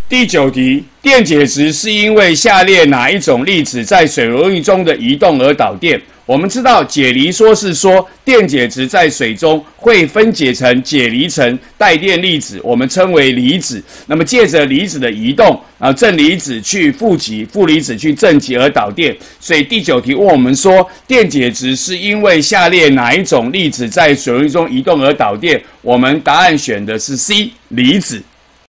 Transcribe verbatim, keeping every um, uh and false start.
第九题，电解质是因为下列哪一种粒子在水溶液中的移动而导电？我们知道解离说是说电解质在水中会分解成解离层带电粒子，我们称为离子。那么借着离子的移动，啊，正离子去负极，负离子去正极而导电。所以第九题问我们说，电解质是因为下列哪一种粒子在水溶液中移动而导电？我们答案选的是 C， 离子。